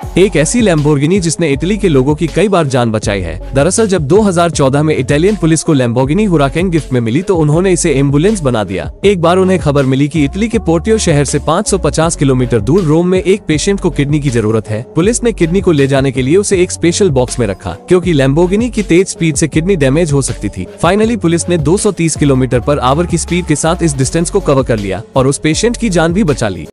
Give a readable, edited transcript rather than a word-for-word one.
एक ऐसी लैम्बोर्गिनी जिसने इटली के लोगों की कई बार जान बचाई है। दरअसल जब 2014 में इटालियन पुलिस को लैम्बोर्गिनी हुराकन गिफ्ट में मिली तो उन्होंने इसे एम्बुलेंस बना दिया। एक बार उन्हें खबर मिली कि इटली के पोर्टियो शहर से 550 किलोमीटर दूर रोम में एक पेशेंट को किडनी की जरूरत है। पुलिस ने किडनी को ले जाने के लिए उसे एक स्पेशल बॉक्स में रखा, क्योंकि लैम्बोर्गिनी की तेज स्पीड से किडनी डैमेज हो सकती थी। फाइनली पुलिस ने 230 किलोमीटर पर आवर की स्पीड के साथ इस डिस्टेंस को कवर कर लिया और उस पेशेंट की जान भी बचा ली।